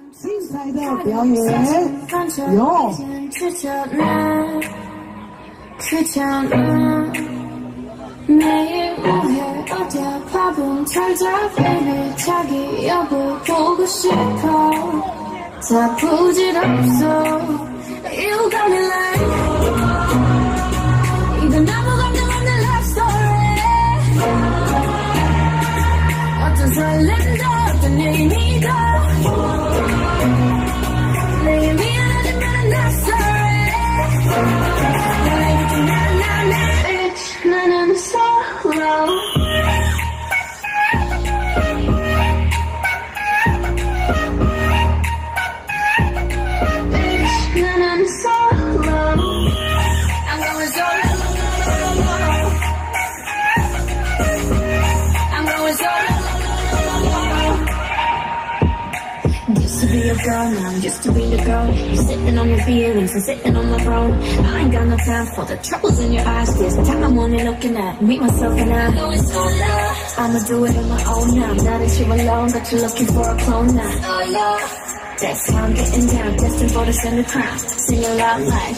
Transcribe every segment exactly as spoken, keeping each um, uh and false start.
精彩的表演有。 매일 뭐해 어디야 밥은 잘자 baby 자기 여보 보고 싶어 다 부질없어 You got me like 이건 아무것도 없는 love story 어떤 설렘도 어떤 의미도 내게 미안하지만 I'm sorry 너에게 나나나 Bitch 나는 solo Bitch 나는 solo I'm going solo I'm going solo Used to be a girl, now I'm used to be the girl. You're sitting on your feelings and sitting on my throne. I ain't got no time for the troubles in your eyes. This time I'm only looking at me, myself, and I. I'ma do it on my own now. Now that you're alone, but you're looking for a clone now. Oh yeah, that's how I'm getting down. Destined for the center crown. Sing it loud like.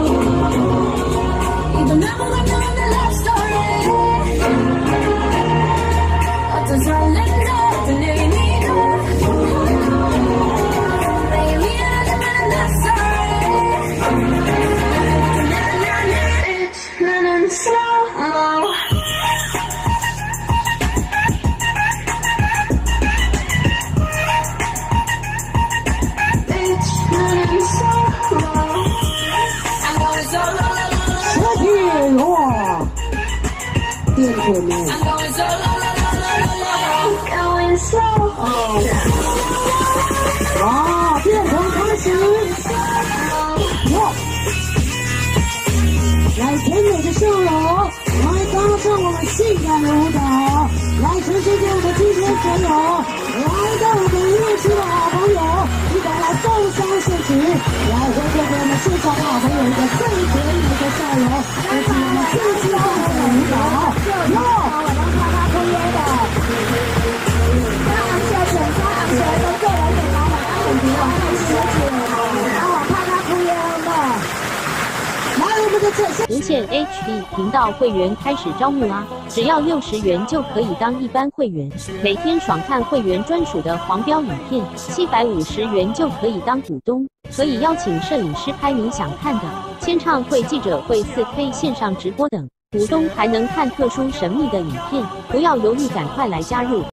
Even now I'm knowing the love story. 어떤 설렘도 어떤 의미도. 나는 slow Bitch 나는 solo I'm going solo 小品哇，变可能。 I'm going solo going slow 啊，变成开始。哇！ 来甜美的笑容，来搭上我们性感的舞蹈，来呈现给我们今天所有来到我们乐区的好朋友，一同来共襄盛举，来回馈给我们现场的好朋友一个最甜美的笑容，以及我们最激动的舞蹈。哟，我们看他抽烟的，当然是要选三昂起来的个人给老板安稳平稳看谢谢，然后看他抽烟的。 无线 H D 频道会员开始招募啦！只要六十元就可以当一般会员，每天爽看会员专属的黄标影片；七百五十元就可以当股东，可以邀请摄影师拍你想看的签唱会、记者会、四 K 线上直播等。股东还能看特殊神秘的影片，不要犹豫，赶快来加入！